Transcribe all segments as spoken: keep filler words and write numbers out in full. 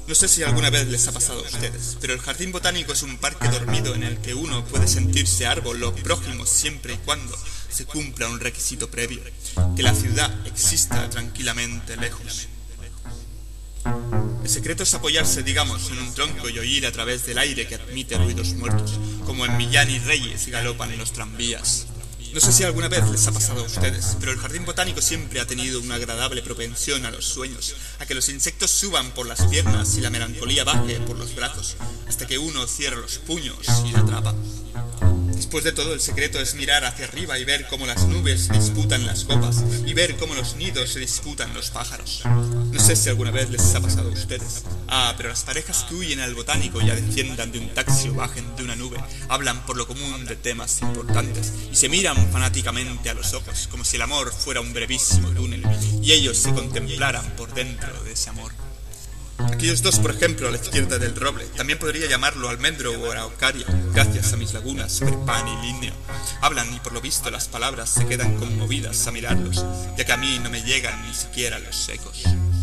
No sé si alguna vez les ha pasado a ustedes, pero el jardín botánico es un parque dormido en el que uno puede sentirse árbol o prójimo siempre y cuando se cumpla un requisito previo, que la ciudad exista tranquilamente lejos. El secreto es apoyarse, digamos, en un tronco y oír a través del aire que admite ruidos muertos, como en Millán y Reyes galopan los tranvías. No sé si alguna vez les ha pasado a ustedes, pero el jardín botánico siempre ha tenido una agradable propensión a los sueños, a que los insectos suban por las piernas y la melancolía baje por los brazos, hasta que uno cierra los puños y la atrapa. Después de todo, el secreto es mirar hacia arriba y ver cómo las nubes disputan las copas, y ver cómo los nidos se disputan los pájaros. No sé si alguna vez les ha pasado a ustedes. Ah, pero las parejas que huyen al botánico ya desciendan de un taxi o bajen de una nube, hablan por lo común de temas importantes, y se miran fanáticamente a los ojos, como si el amor fuera un brevísimo túnel, y ellos se contemplaran por dentro de ese amor. Aquellos dos, por ejemplo, a la izquierda del roble, también podría llamarlo almendro o araucaria, gracias a mis lagunas sobre pan y líneo. Hablan y por lo visto las palabras se quedan conmovidas a mirarlos, ya que a mí no me llegan ni siquiera los ecos.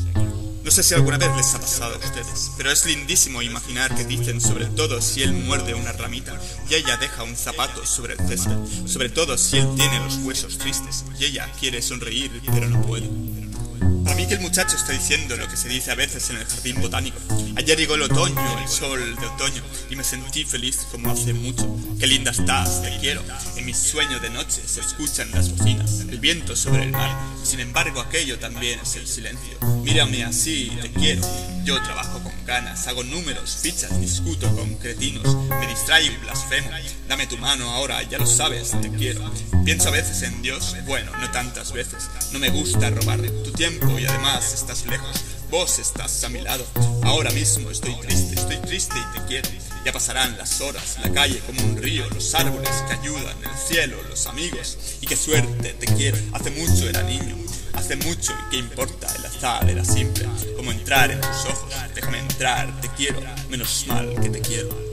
No sé si alguna vez les ha pasado a ustedes, pero es lindísimo imaginar que dicen sobre todo si él muerde una ramita y ella deja un zapato sobre el césped, sobre todo si él tiene los huesos tristes y ella quiere sonreír pero no puede. Para mí que el muchacho está diciendo lo que se dice a veces en el jardín botánico. Ayer llegó el otoño, el sol de otoño, y me sentí feliz como hace mucho. Qué linda estás, te quiero. En mis sueños de noche se escuchan las bocinas, el viento sobre el mar. Sin embargo, aquello también es el silencio. Mírame así, te quiero. Yo trabajo con ganas, hago números, fichas, discuto con cretinos, me distraigo y blasfemo. Dame tu mano ahora, ya lo sabes, te quiero. Pienso a veces en Dios, bueno, no tantas veces. No me gusta robar tu tiempo y además estás lejos. Vos estás a mi lado. Ahora mismo estoy triste, estoy triste y te quiero. Ya pasarán las horas, la calle como un río, los árboles que ayudan, el cielo, los amigos. Y qué suerte, te quiero. Hace mucho era niño, hace mucho y qué importa, el azar era simple. Como entrar en tus ojos, déjame entrar, te quiero, menos mal que te quiero.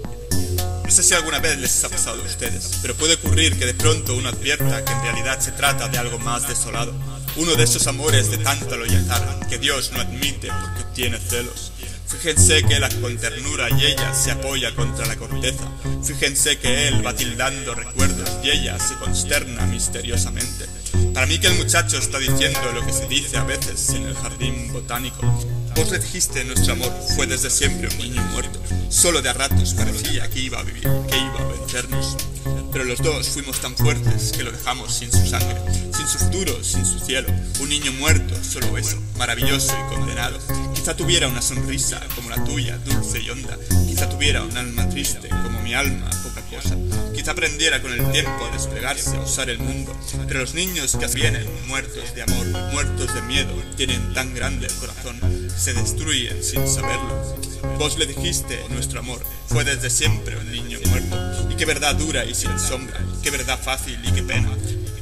No sé si alguna vez les ha pasado a ustedes, pero puede ocurrir que de pronto uno advierta que en realidad se trata de algo más desolado. Uno de esos amores de tanta loyaltad que Dios no admite porque tiene celos. Fíjense que él con ternura y ella se apoya contra la corteza. Fíjense que él va tildando recuerdos y ella se consterna misteriosamente. Para mí que el muchacho está diciendo lo que se dice a veces en el jardín botánico. Vos le dijiste nuestro amor fue desde siempre un niño muerto. Solo de a ratos parecía que iba a vivir, que iba a vencernos. Pero los dos fuimos tan fuertes que lo dejamos sin su sangre, sin su futuro, sin su cielo. Un niño muerto, solo eso, maravilloso y condenado. Quizá tuviera una sonrisa como la tuya, dulce y honda. Quizá tuviera un alma triste como mi alma, poca cosa. Quizá aprendiera con el tiempo a desplegarse, a usar el mundo. Pero los niños que vienen, muertos de amor, muertos de miedo, tienen tan grande el corazón que se destruyen sin saberlo. Vos le dijiste, nuestro amor fue desde siempre un niño muerto. Y qué verdad dura y sin sombra, qué verdad fácil y qué pena.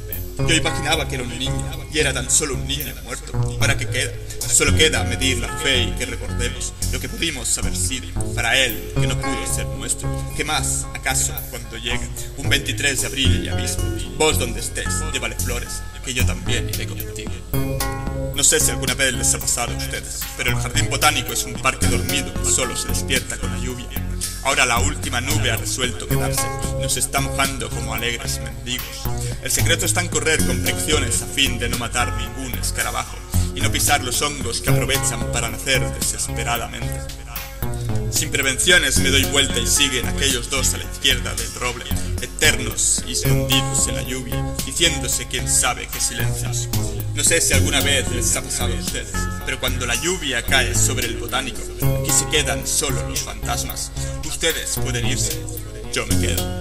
Yo imaginaba que era un niño, y era tan solo un niño muerto. ¿Para qué queda? Solo queda medir la fe y que recordemos lo que pudimos haber sido para él, que no pudo ser nuestro. ¿Qué más, acaso, cuando llegue un veintitrés de abril y aviso? Vos donde estés, llévale flores, que yo también iré contigo. No sé si alguna vez les ha pasado a ustedes, pero el jardín botánico es un parque dormido que solo se despierta con la lluvia. Ahora la última nube ha resuelto quedarse, nos está mojando como alegres mendigos. El secreto está en correr con fricciones a fin de no matar ningún escarabajo y no pisar los hongos que aprovechan para nacer desesperadamente. Sin prevenciones me doy vuelta y siguen aquellos dos a la izquierda del roble, eternos y escondidos en la lluvia, diciéndose quién sabe qué silencios. No sé si alguna vez les ha pasado a ustedes, pero cuando la lluvia cae sobre el botánico, aquí se quedan solo los fantasmas. Ustedes pueden irse, yo me quedo.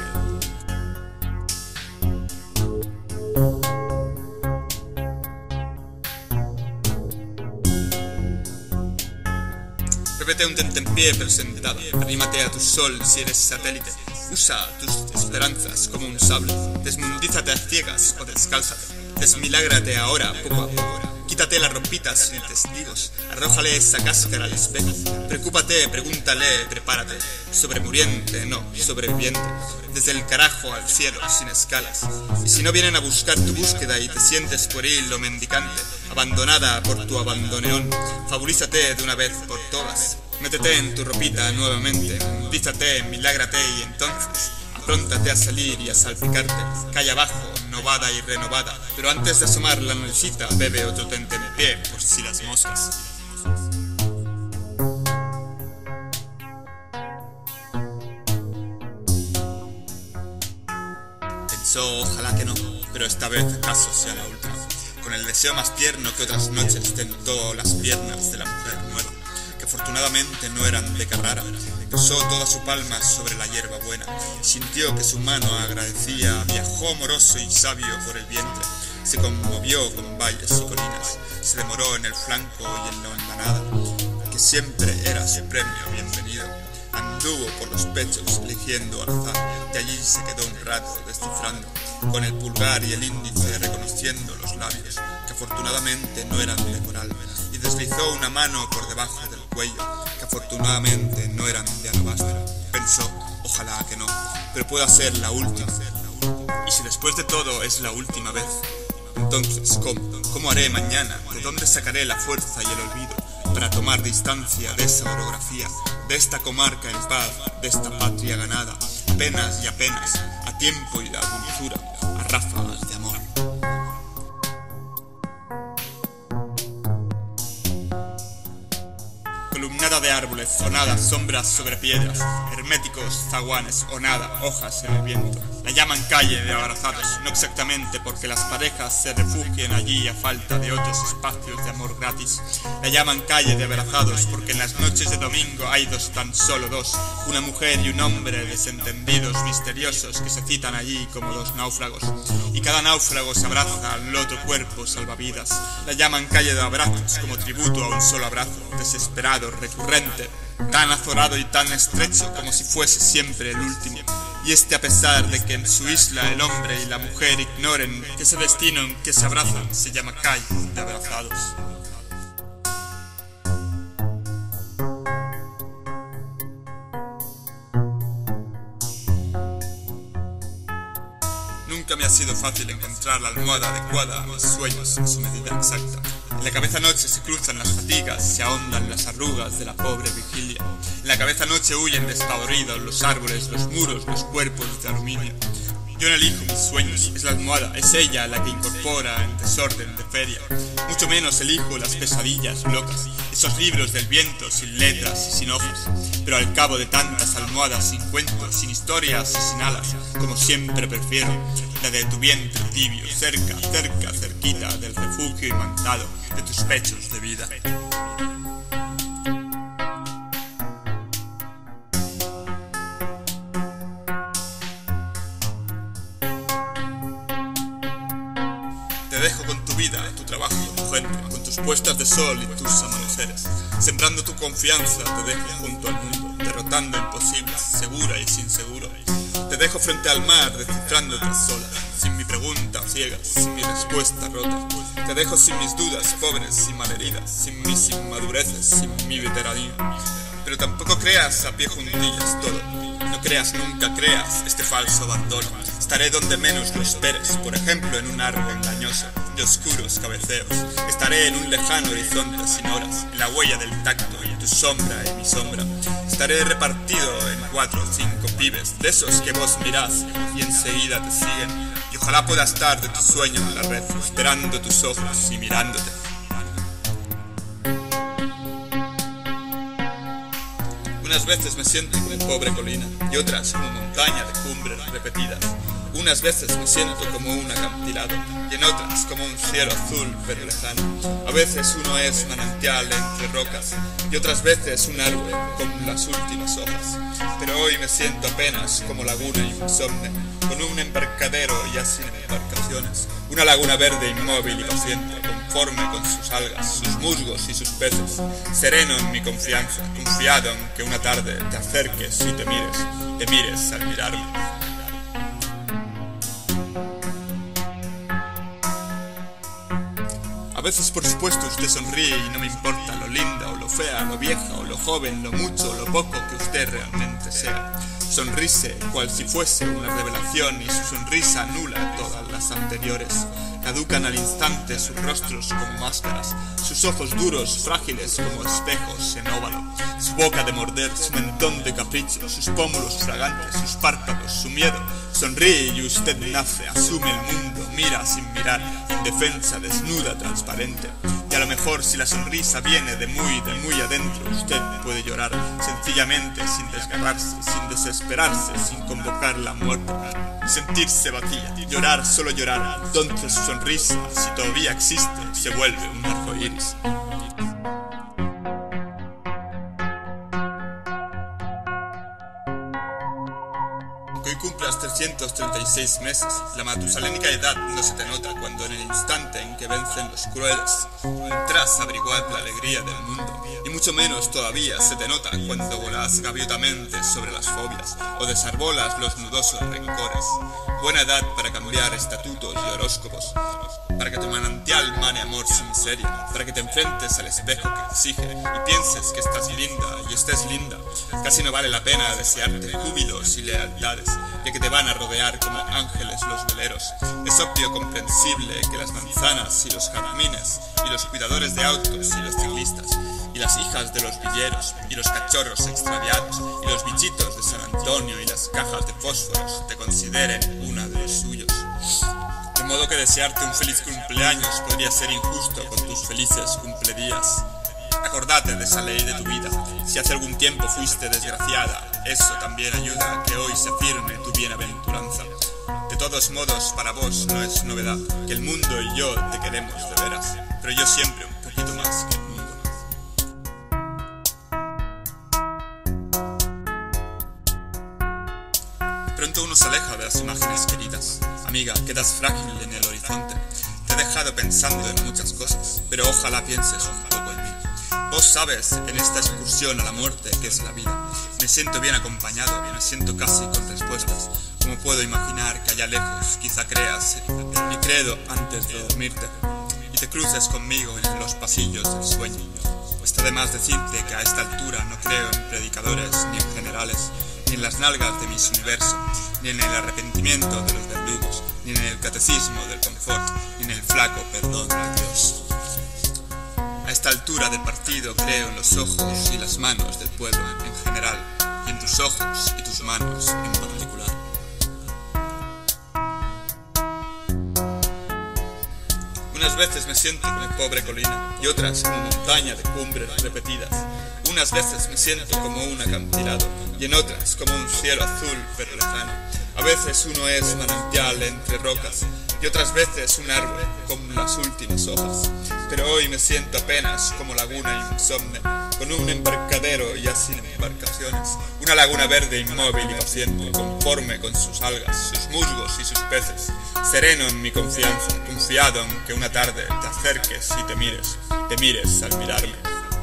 Bébete un tentempié pero sentado, arrímate a tu sol si eres satélite. Usa tus esperanzas como un sable, desmundízate a ciegas o descálzate. Desmilágrate ahora, poco a poco. Quítate las ropitas sin testigos, arrójale esa cáscara al espejo. Preocúpate, pregúntale, prepárate. Sobremuriente, no, sobreviviente. Desde el carajo al cielo, sin escalas. Y si no vienen a buscar tu búsqueda y te sientes pueril o mendicante, abandonada por tu abandoneón, faburízate de una vez por todas. Métete en tu ropita nuevamente, dízate, milágrate y entonces apróntate a salir y a salpicarte, calle abajo, novada y renovada. Pero antes de asomar la naricita, bebe otro tente de pie por si las moscas. Pensó, ojalá que no, pero esta vez acaso sea la última. Con el deseo más tierno que otras noches tentó las piernas de la mujer nueva, que afortunadamente no eran de Carrara. Posó toda su palma sobre la hierba buena, sintió que su mano agradecía, viajó amoroso y sabio por el vientre, se conmovió con valles y colinas, se demoró en el flanco y en la empanada, que siempre era su premio bienvenido. Anduvo por los pechos eligiendo al azar, y allí se quedó un rato descifrando, con el pulgar y el índice reconociendo los labios, que afortunadamente no eran de coral, y deslizó una mano por debajo del cuello, que afortunadamente no eran de alabastro. Pensó, ojalá que no, pero pueda ser la última. Y si después de todo es la última vez, entonces, ¿cómo? ¿Cómo haré mañana? ¿De dónde sacaré la fuerza y el olvido para tomar distancia de esa orografía, de esta comarca en paz, de esta patria ganada, apenas y apenas, a tiempo y a dulzura, a ráfagas de amor? Columnada de árboles, sonadas, sombras sobre piedras, herméticos zaguanes o nada, hojas en el viento. La llaman calle de abrazados, no exactamente porque las parejas se refugien allí a falta de otros espacios de amor gratis. La llaman calle de abrazados porque en las noches de domingo hay dos, tan solo dos, una mujer y un hombre desentendidos, misteriosos, que se citan allí como dos náufragos. Y cada náufrago se abraza al otro cuerpo salvavidas. La llaman calle de abrazos como tributo a un solo abrazo, desesperado, recurrente, tan azorado y tan estrecho como si fuese siempre el último. Y este a pesar de que en su isla el hombre y la mujer ignoren que ese destino en que se abrazan se llama calle de abrazados. Nunca me ha sido fácil encontrar la almohada adecuada a mis sueños en su medida exacta. En la cabeza noche se cruzan las fatigas, se ahondan las arrugas de la pobre vigilia. En la cabeza noche huyen despavoridos los árboles, los muros, los cuerpos de aluminio. Yo no elijo mis sueños, es la almohada, es ella la que incorpora en desorden de feria. Mucho menos elijo las pesadillas locas, esos libros del viento sin letras y sin hojas. Pero al cabo de tantas almohadas sin cuentos, sin historias y sin alas, como siempre prefiero la de tu vientre tibio, cerca, cerca, cerquita del refugio imantado de tus pechos de vida. Te dejo con tu vida, tu trabajo, tu gente, con tus puestas de sol y tus amaneceres. Sembrando tu confianza te dejo junto al mundo, derrotando imposibles, segura y sin seguro. Te dejo frente al mar, descifrando tras solas, sin mi pregunta ciega, sin mi respuesta rota. Te dejo sin mis dudas, pobres y malheridas, sin mis inmadureces, sin mi veteranía. Pero tampoco creas a pie juntillas todo. No creas nunca, creas este falso abandono. Estaré donde menos lo esperes, por ejemplo en un árbol engañoso de oscuros cabeceos. Estaré en un lejano horizonte sin horas, en la huella del tacto y tu sombra y mi sombra. Estaré repartido en cuatro o cinco pibes, de esos que vos mirás y enseguida te siguen. Y ojalá pueda estar de tu sueño en la red, esperando tus ojos y mirándote. Unas veces me siento como pobre colina y otras como montaña de cumbres repetidas. Unas veces me siento como un acantilado y en otras como un cielo azul pero lejano. A veces uno es manantial entre rocas y otras veces un árbol con las últimas hojas. Pero hoy me siento apenas como laguna insomne, con un embarcadero ya sin embarcaciones. Una laguna verde inmóvil y paciente, conforme con sus algas, sus musgos y sus peces. Sereno en mi confianza, confiado en que una tarde te acerques y te mires, te mires al mirarme. A veces por supuesto usted sonríe y no me importa lo linda o lo fea, lo vieja o lo joven, lo mucho o lo poco que usted realmente sea. Sonrise cual si fuese una revelación y su sonrisa anula todas las anteriores. Caducan al instante sus rostros como máscaras, sus ojos duros, frágiles como espejos en óvalo, su boca de morder, su mentón de capricho, sus pómulos fragantes, sus párpados, su miedo. Sonríe y usted nace, asume el mundo, mira sin mirar, indefensa, desnuda, transparente. Y a lo mejor si la sonrisa viene de muy, de muy adentro, usted puede llorar sencillamente, sin desgarrarse, sin desesperarse, sin convocar la muerte. Sentirse vacía, llorar, solo llorar, entonces su sonrisa, si todavía existe, se vuelve un arco iris. Hoy cumplas trescientos treinta y seis meses, la matusalénica edad no se te nota cuando en el instante en que vencen los crueles entras a averiguar la alegría del mundo, y mucho menos todavía se te nota cuando volas gaviotamente sobre las fobias o desarbolas los nudosos rencores. Buena edad para cambiar estatutos y horóscopos, para que tu manantial mane amor sin miseria, para que te enfrentes al espejo que exige y pienses que estás linda y estés linda. Casi no vale la pena desearte júbilos y lealtades, ya que te van a rodear como ángeles los veleros. Es obvio comprensible que las manzanas y los jazmines y los cuidadores de autos y los ciclistas y las hijas de los villeros y los cachorros extraviados y los bichitos de San Antonio y las cajas de fósforos te consideren una de los suyos. De modo que desearte un feliz cumpleaños podría ser injusto con tus felices cumpledías. Acordate de esa ley de tu vida. Si hace algún tiempo fuiste desgraciada, eso también ayuda a que hoy se afirme tu bienaventuranza. De todos modos, para vos no es novedad que el mundo y yo te queremos de veras, pero yo siempre un poquito más que el mundo. Pronto uno se aleja de las imágenes queridas. Amiga, quedas frágil en el horizonte. Te he dejado pensando en muchas cosas, pero ojalá pienses un poco en mí. Vos sabes, en esta excursión a la muerte que es la vida, me siento bien acompañado, me siento casi con respuestas. Como puedo imaginar que allá lejos quizá creas mi credo antes de dormirte y te cruces conmigo en los pasillos del sueño. Está de más decirte que a esta altura no creo en predicadores ni en generales, ni en las nalgas de mis universos, ni en el arrepentimiento de los verdugos, ni en el catecismo del confort, ni en el flaco perdón de Dios. A esta altura del partido creo en los ojos y las manos del pueblo en general, y en tus ojos y tus manos en particular. Unas veces me siento como pobre colina, y otras como montaña de cumbres repetidas. Unas veces me siento como un acantilado, y en otras como un cielo azul pero lejano. A veces uno es manantial entre rocas, y otras veces un árbol con las últimas hojas. Pero hoy me siento apenas como laguna insomne, con un embarcadero ya sin embarcaciones, una laguna verde inmóvil y paciente, conforme con sus algas, sus musgos y sus peces, sereno en mi confianza, confiado en que una tarde te acerques y te mires, te mires al mirarme.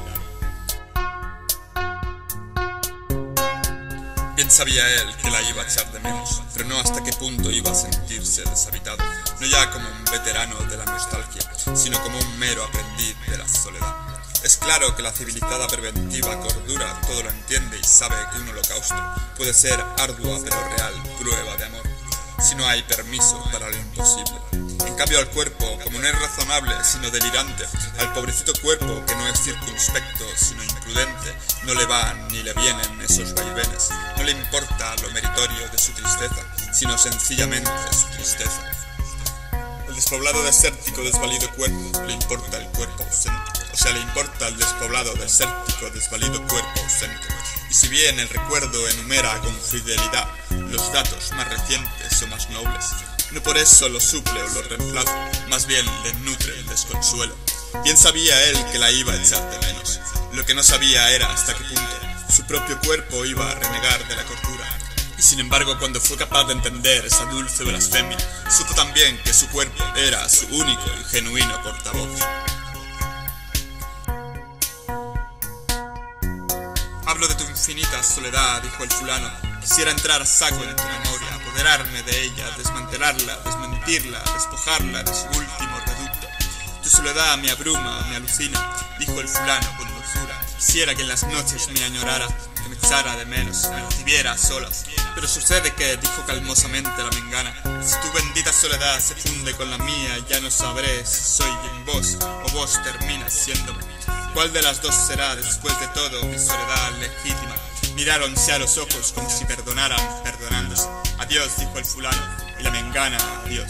Bien sabía él que la iba a echar de menos, pero no hasta qué punto iba a sentirse deshabitado, no ya como un veterano de la nostalgia, sino como un mero aprendiz de la soledad. Es claro que la civilizada preventiva cordura todo lo entiende y sabe que un holocausto puede ser ardua pero real prueba de amor, si no hay permiso para lo imposible. En cambio al cuerpo, como no es razonable sino delirante, al pobrecito cuerpo que no es circunspecto sino imprudente, no le van ni le vienen esos vaivenes, no le importa lo meritorio de su tristeza, sino sencillamente su tristeza. El despoblado desértico desvalido cuerpo le importa el cuerpo ausente, o sea le importa el despoblado desértico desvalido cuerpo ausente. Y si bien el recuerdo enumera con fidelidad los datos más recientes o más nobles, no por eso lo suple o lo reemplaza, más bien le nutre el desconsuelo. Bien sabía él que la iba a echar de menos, lo que no sabía era hasta qué punto su propio cuerpo iba a renegar de la cordura. Y sin embargo, cuando fue capaz de entender esa dulce blasfemia, supo también que su cuerpo era su único y genuino portavoz. Hablo de tu infinita soledad, dijo el fulano. Quisiera entrar a saco en tu memoria, apoderarme de ella, desmantelarla, desmentirla, despojarla de su último reducto. Tu soledad me abruma, me alucina, dijo el fulano con dulzura. Quisiera que en las noches me añorara, que me echara de menos, me recibiera a solas. Pero sucede que, dijo calmosamente la mengana, si tu bendita soledad se funde con la mía, ya no sabré si soy bien vos o vos terminas siéndome. ¿Cuál de las dos será, después de todo, mi soledad legítima? Miráronse a los ojos como si perdonaran, perdonándose. Adiós, dijo el fulano, y la mengana, adiós.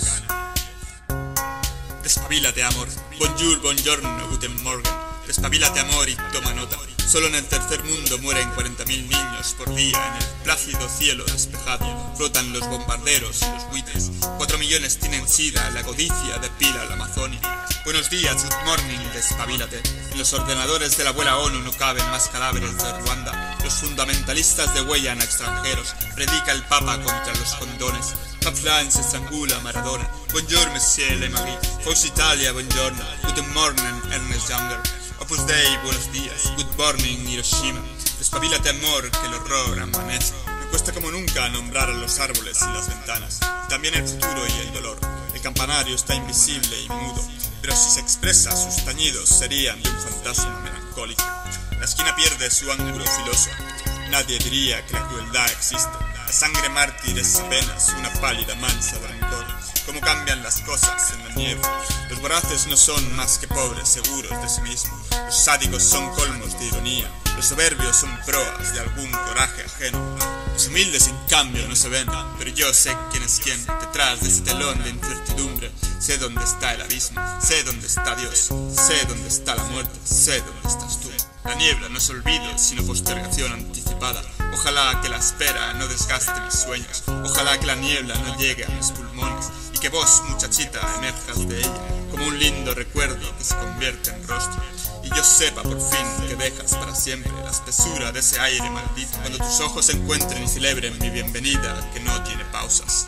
Despabilate, amor. Bonjour, buongiorno, guten morgen. Despabilate, amor, y toma nota. Solo en el tercer mundo mueren cuarenta mil niños por día. En el plácido cielo despejado flotan los bombarderos y los buitres. Cuatro millones tienen sida, la codicia depila la Amazonia. Buenos días, good morning, despabilate. En los ordenadores de la abuela ONU no caben más cadáveres de Ruanda. Los fundamentalistas degüellan a extranjeros. Predica el Papa contra los condones. Kaplan se estrangula a Maradona. Bonjour, monsieur Le Marie. Forza Italia, buongiorno. Guten morning, Ernest Younger. Opus Dei, buenos días. Good morning, Hiroshima. Despabilate, amor, que el horror amanece. Me cuesta como nunca nombrar a los árboles y las ventanas. Y también el futuro y el dolor. El campanario está invisible y mudo, pero si se expresa, sus tañidos serían de un fantasma melancólico. La esquina pierde su ángulo filoso. Nadie diría que la crueldad existe. La sangre mártir es apenas una pálida mancha de rencor. Cómo cambian las cosas en la nieve. Los voraces no son más que pobres seguros de sí mismos. Los sádicos son colmos de ironía. Los soberbios son proas de algún coraje ajeno. Los humildes, en cambio, no se ven, pero yo sé quién es quién. Detrás de ese telón de incertidumbre, sé dónde está el abismo, sé dónde está Dios, sé dónde está la muerte, sé dónde estás tú. La niebla no es olvido, sino postergación anticipada. Ojalá que la espera no desgaste mis sueños. Ojalá que la niebla no llegue a mis pulmones y que vos, muchachita, emerjas de ella como un lindo recuerdo que se convierte en rostro. Y yo sepa por fin que dejas para siempre la espesura de ese aire maldito, cuando tus ojos se encuentren y celebren mi bienvenida que no tiene pausas.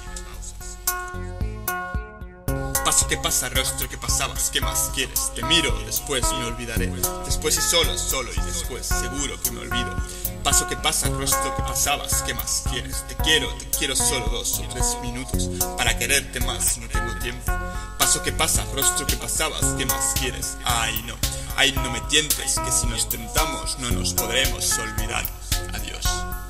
Paso que pasa, rostro que pasabas, ¿qué más quieres? Te miro, después me olvidaré. Después y solo, solo y después seguro que me olvido. Paso que pasa, rostro que pasabas, ¿qué más quieres? Te quiero, te quiero solo dos o tres minutos. Para quererte más no tengo tiempo. Paso que pasa, rostro que pasabas, ¿qué más quieres? Ay no, ay no me tientes, que si nos tentamos no nos podremos olvidar. Adiós.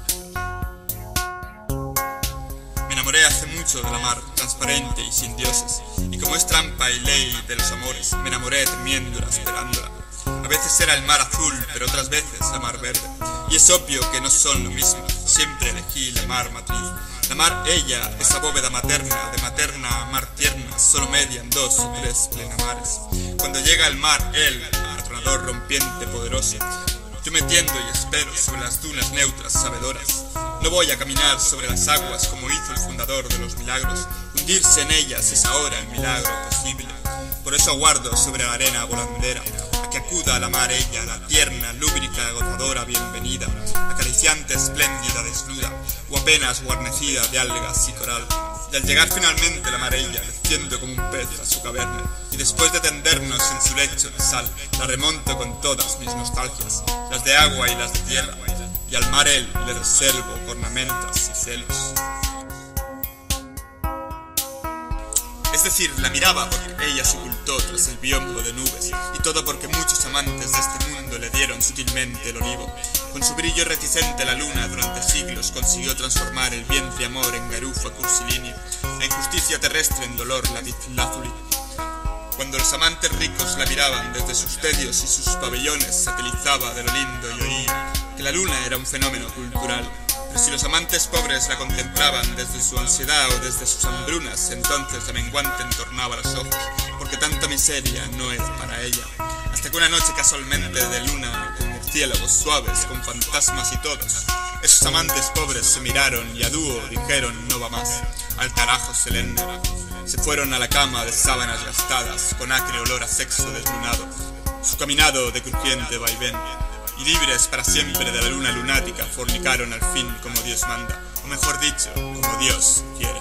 Me enamoré hace mucho de la mar, transparente y sin dioses, y como es trampa y ley de los amores, me enamoré temiéndola, esperándola. A veces era el mar azul, pero otras veces la mar verde, y es obvio que no son lo mismo, siempre elegí la mar matriz. La mar, ella, esa bóveda materna, de materna a mar tierna, solo median dos o tres plenamares. Cuando llega el mar, él, atronador rompiente poderoso, yo me tiendo y espero sobre las dunas neutras sabedoras. No voy a caminar sobre las aguas como hizo el fundador de los milagros. Hundirse en ellas es ahora el milagro posible. Por eso aguardo sobre la arena volandera a que acuda a la mar ella, la tierna, lúbrica, gozadora bienvenida, acariciante, espléndida, desnuda, o apenas guarnecida de algas y coral. Y al llegar finalmente la mar ella, desciendo como un pez a su caverna, y después de tendernos en su lecho de sal, la remonto con todas mis nostalgias, las de agua y las de tierra, y al mar él le reservo ornamentas y celos. Es decir, la miraba porque ella se ocultó tras el biombo de nubes, y todo porque muchos amantes de este mundo le dieron sutilmente el olivo. Con su brillo reticente la luna durante siglos consiguió transformar el vientre amor en garufa cursilínea, la injusticia terrestre en dolor lapislázuli. Cuando los amantes ricos la miraban desde sus tedios y sus pabellones, satelizaba de lo lindo y oía que la luna era un fenómeno cultural. Pero si los amantes pobres la contemplaban desde su ansiedad o desde sus hambrunas, entonces la menguante entornaba los ojos, porque tanta miseria no era para ella. Hasta que una noche casualmente de luna, con murciélagos suaves, con fantasmas y todos, esos amantes pobres se miraron y a dúo dijeron no va más, al carajo Selene. Se fueron a la cama de sábanas gastadas, con acre olor a sexo deslunado, su caminado de crujiente vaivén. Y libres para siempre de la luna lunática, fornicaron al fin como Dios manda, o mejor dicho, como Dios quiere.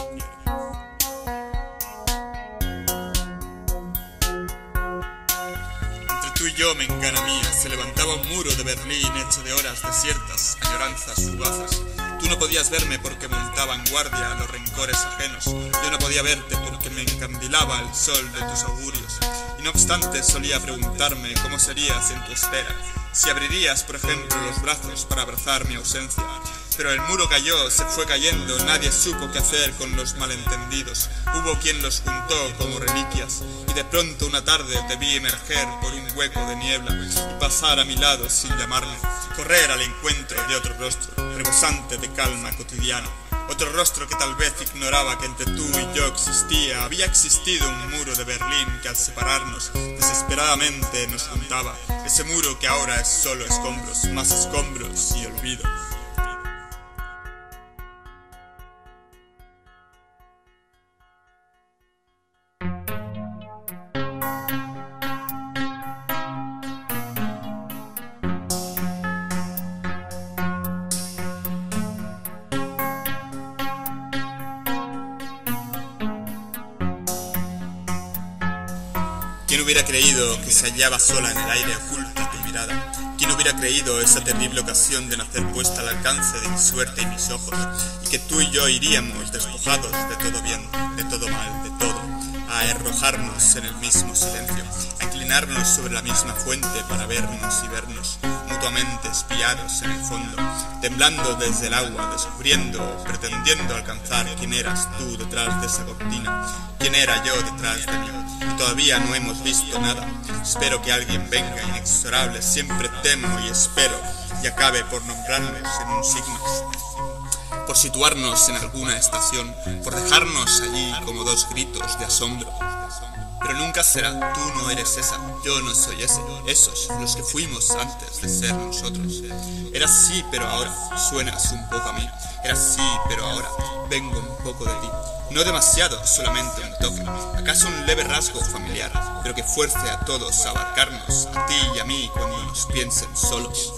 Entre tú y yo, mengana mía, se levantaba un muro de Berlín hecho de horas desiertas, añoranzas fugaces. Tú no podías verme porque montaba en guardia a los rencores ajenos. Yo no podía verte porque me encandilaba el sol de tus augurios. Y no obstante solía preguntarme cómo serías en tu espera. si abrirías, por ejemplo, los brazos para abrazar mi ausencia. Pero el muro cayó, se fue cayendo, nadie supo qué hacer con los malentendidos. Hubo quien los juntó como reliquias, y de pronto una tarde te vi emerger por un hueco de niebla y pasar a mi lado sin llamarme, correr al encuentro de otro rostro, rebosante de calma cotidiana. Otro rostro que tal vez ignoraba que entre tú y yo existía. Había existido un muro de Berlín que al separarnos desesperadamente nos juntaba. Ese muro que ahora es solo escombros, más escombros y olvido. ¿Quién hubiera creído que se hallaba sola en el aire oculta tu mirada? ¿Quién hubiera creído esa terrible ocasión de nacer puesta al alcance de mi suerte y mis ojos? Y que tú y yo iríamos despojados de todo bien, de todo mal, de todo, a arrojarnos en el mismo silencio, a inclinarnos sobre la misma fuente para vernos y vernos, mutuamente espiados en el fondo, temblando desde el agua, descubriendo o pretendiendo alcanzar quién eras tú detrás de esa cortina, quién era yo detrás de mí. Y todavía no hemos visto nada. Espero que alguien venga inexorable, siempre temo y espero, y acabe por nombrarnos en un signo, por situarnos en alguna estación, por dejarnos allí como dos gritos de asombro. Pero nunca será, tú no eres esa, yo no soy ese, esos, los que fuimos antes de ser nosotros. Eras sí, pero ahora, suenas un poco a mí. Eras sí, pero ahora, vengo un poco de ti. No demasiado, solamente un toque, acaso un leve rasgo familiar, pero que fuerce a todos a abarcarnos, a ti y a mí, cuando nos piensen solos.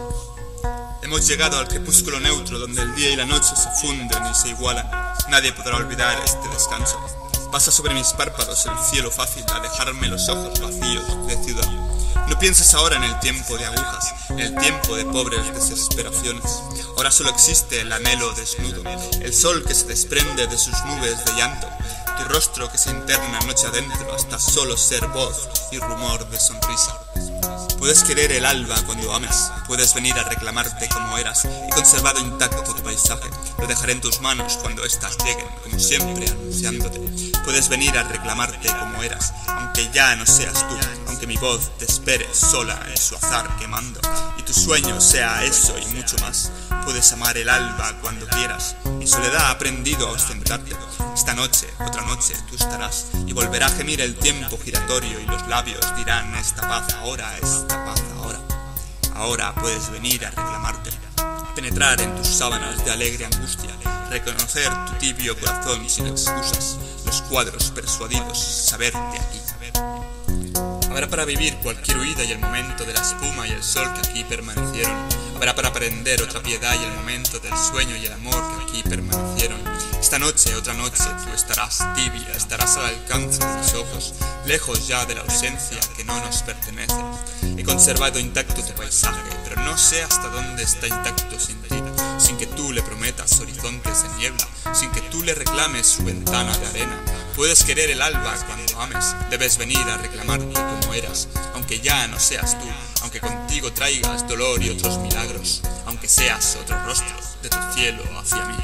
Hemos llegado al crepúsculo neutro, donde el día y la noche se funden y se igualan. Nadie podrá olvidar este descanso. Pasa sobre mis párpados el cielo fácil a dejarme los ojos vacíos de ciudad. No pienses ahora en el tiempo de agujas, en el tiempo de pobres desesperaciones. Ahora solo existe el anhelo desnudo, el sol que se desprende de sus nubes de llanto, tu rostro que se interna noche adentro hasta solo ser voz y rumor de sonrisa. Puedes querer el alba cuando ames, puedes venir a reclamarte como eras. He conservado intacto tu paisaje, lo dejaré en tus manos cuando éstas lleguen, como siempre anunciándote. Puedes venir a reclamarte como eras, aunque ya no seas tú, aunque mi voz te espere sola en su azar quemando, y tu sueño sea eso y mucho más. Puedes amar el alba cuando quieras, mi soledad ha aprendido a ostentarte. Esta noche, otra noche, tú estarás, y volverá a gemir el tiempo giratorio, y los labios dirán esta paz ahora, esta paz ahora. Ahora puedes venir a reclamarte, penetrar en tus sábanas de alegre angustia, reconocer tu tibio corazón sin excusas, los cuadros persuadidos, saberte aquí. Habrá para vivir cualquier huida y el momento de la espuma y el sol que aquí permanecieron. Habrá para aprender otra piedad y el momento del sueño y el amor que aquí permanecieron. Esta noche, otra noche, tú estarás tibia, estarás al alcance de mis ojos, lejos ya de la ausencia que no nos pertenece. He conservado intacto tu paisaje, pero no sé hasta dónde está intacto sin ti, sin que tú le prometas horizontes de niebla, sin que tú le reclames su ventana de arena. Puedes querer el alba cuando ames, debes venir a reclamarte como eras, aunque ya no seas tú, aunque contigo traigas dolor y otros milagros, aunque seas otro rostro de tu cielo hacia mí.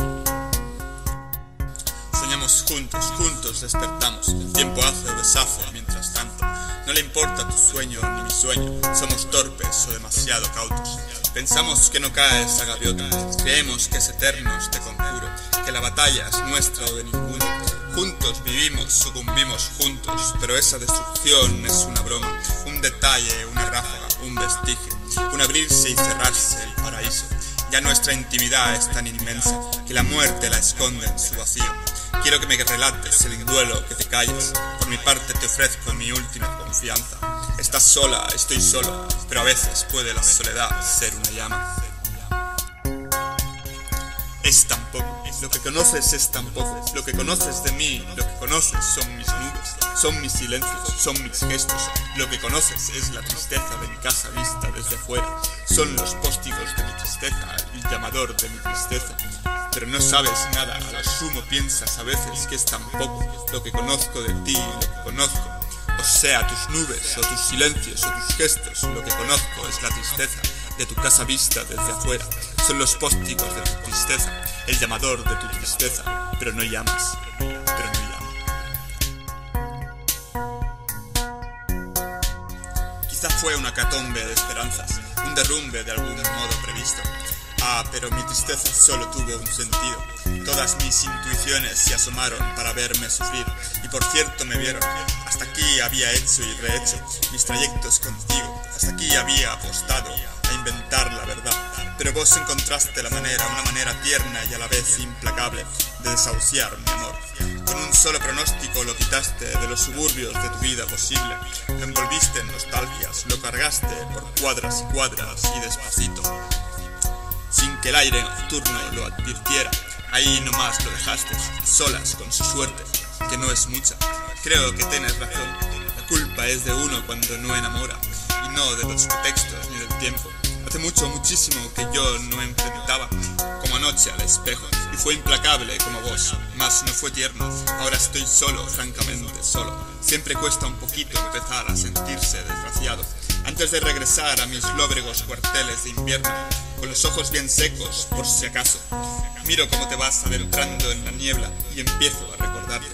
Soñamos juntos, juntos despertamos, el tiempo hace o deshace mientras tanto. No le importa tu sueño ni mi sueño, somos torpes o demasiado cautos. Pensamos que no caes a gaviota, creemos que es eterno este conjuro, que la batalla es nuestra o de ninguno. Juntos vivimos, sucumbimos juntos, pero esa destrucción es una broma, un detalle, una ráfaga, un vestigio, un abrirse y cerrarse el paraíso. Ya nuestra intimidad es tan inmensa que la muerte la esconde en su vacío. Quiero que me relates el duelo, que te calles. Por mi parte te ofrezco mi última confianza. Estás sola, estoy solo, pero a veces puede la soledad ser una llama. Es tan poco, lo que conoces es tan poco. Lo que conoces de mí, lo que conoces son mis nubes, son mis silencios, son mis gestos. Lo que conoces es la tristeza de mi casa vista desde afuera. Son los póstigos de mi tristeza, el llamador de mi tristeza. Pero no sabes nada, a lo sumo piensas a veces que es tan poco lo que conozco de ti, lo que conozco. O sea tus nubes o tus silencios o tus gestos, lo que conozco es la tristeza de tu casa vista desde afuera. Son los póstigos de tu tristeza, el llamador de tu tristeza, pero no llamas, pero no llamas. Quizá fue una catombe de esperanzas, un derrumbe de algún modo previsto. Ah, pero mi tristeza solo tuvo un sentido. Todas mis intuiciones se asomaron para verme sufrir. Y por cierto me vieron. Hasta aquí había hecho y rehecho mis trayectos contigo. Hasta aquí había apostado a inventar la verdad. Pero vos encontraste la manera, una manera tierna y a la vez implacable de desahuciar mi amor. Con un solo pronóstico lo quitaste de los suburbios de tu vida posible. Lo envolviste en nostalgias, lo cargaste por cuadras y cuadras y despacito, sin que el aire nocturno lo advirtiera. Ahí nomás lo dejaste, solas con su suerte, que no es mucha. Creo que tienes razón, la culpa es de uno cuando no enamora, y no de los pretextos ni del tiempo. Hace mucho, muchísimo que yo no enfrentaba, como anoche al espejo, y fue implacable como vos, mas no fue tierno. Ahora estoy solo, francamente solo. Siempre cuesta un poquito empezar a sentirse desgraciado. Antes de regresar a mis lóbregos cuarteles de invierno, con los ojos bien secos, por si acaso, miro cómo te vas adentrando en la niebla y empiezo a recordarte.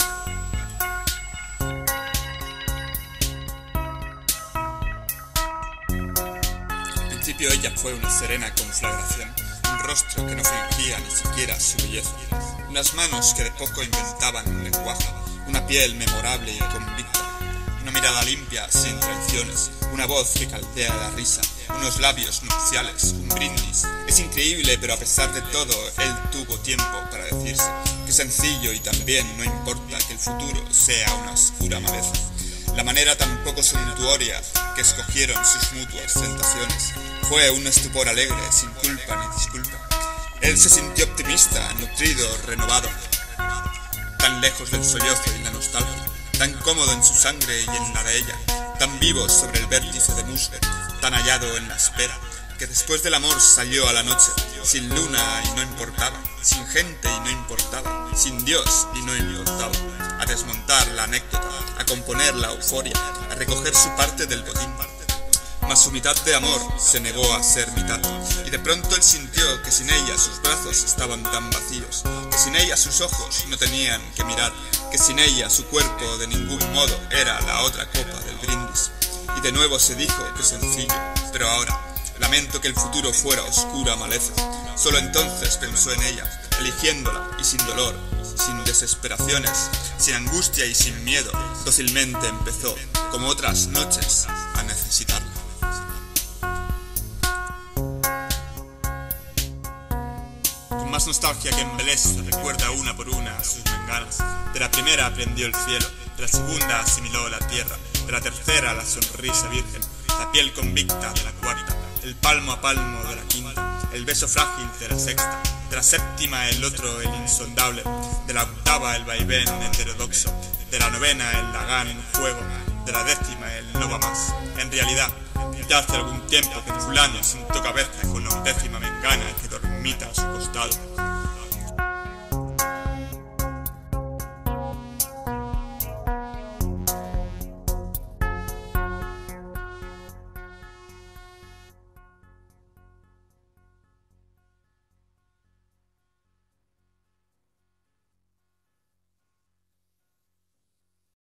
Al principio ella fue una serena conflagración, un rostro que no fingía ni siquiera su belleza, unas manos que de poco inventaban un lenguaje, una piel memorable y convicta, una mirada limpia sin traiciones, una voz que caldea la risa, unos labios nupciales, un brindis. Es increíble, pero a pesar de todo, él tuvo tiempo para decirse. Qué sencillo, y también no importa que el futuro sea una oscura maleza. La manera tan poco suntuoria que escogieron sus mutuas tentaciones fue un estupor alegre, sin culpa ni disculpa. Él se sintió optimista, nutrido, renovado, tan lejos del sollozo y la nostalgia, tan cómodo en su sangre y en la de ella, tan vivo sobre el vértice de musgo, tan hallado en la espera, que después del amor salió a la noche, sin luna y no importaba, sin gente y no importaba, sin Dios y no importaba, a desmontar la anécdota, a componer la euforia, a recoger su parte del botín. Mas su mitad de amor se negó a ser mitad, y de pronto él sintió que sin ella sus brazos estaban tan vacíos, que sin ella sus ojos no tenían que mirar, que sin ella su cuerpo de ningún modo era la otra copa del brindis. Y de nuevo se dijo que sencillo, pero ahora lamento que el futuro fuera oscura maleza. Solo entonces pensó en ella, eligiéndola y sin dolor, sin desesperaciones, sin angustia y sin miedo, dócilmente empezó, como otras noches, a necesitarla. Con más nostalgia que embeleza, recuerda una por una sus bengalas. De la primera aprendió el cielo, de la segunda asimiló la tierra, de la tercera la sonrisa virgen, la piel convicta de la cuarta, el palmo a palmo de la quinta, el beso frágil de la sexta, de la séptima el otro, el insondable, de la octava el vaivén heterodoxo, de la novena el lagán en fuego, de la décima el no va más. En realidad, ya hace algún tiempo que fulano sentó cabeza con la undécima mengana que dormita a su costado.